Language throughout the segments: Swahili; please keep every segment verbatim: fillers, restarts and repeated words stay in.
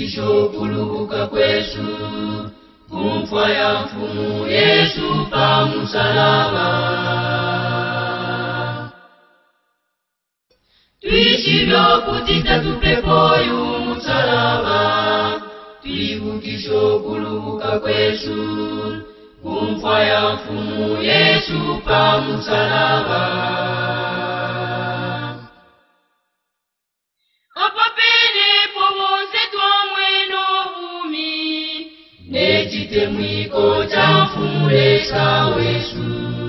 twibukisho kulubuka kwesu kumfa ya mfumu Yesu pa musalaba. Twishibyo kutita tupepo yu musalaba, twibukisho kulubuka kwesu kumfa ya mfumu Yesu pa musalaba. Nechite mwiko cha mfumu Lesa wesu.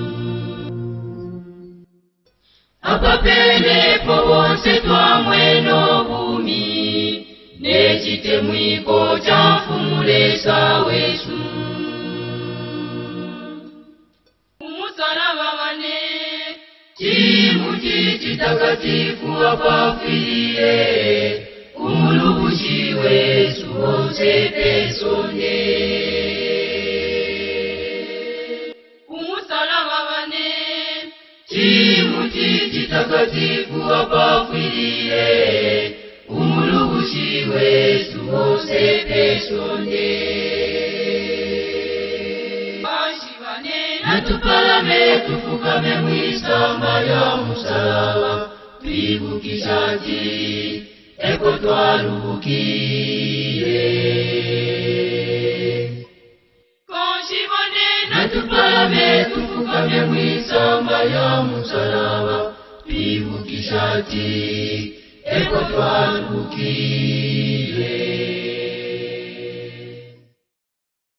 Apa pene po wonse twa mweno bumi, nechite mwiko cha mfumu Lesa wesu. Umusalaba wane chimuti chitakatifu apafilie, umulubushi wesu wonse pesone. Umusalaba wane chimuti chitakatifu apafilie, umulubushi wesu wonse pesone. Bashibane natupalame tufukame mwisamba ya musalaba, twibukishati eko twalubukiye. Konshibone natupalame tufukame mwisamba ya musalaba, twibukishati eko twalubukiye.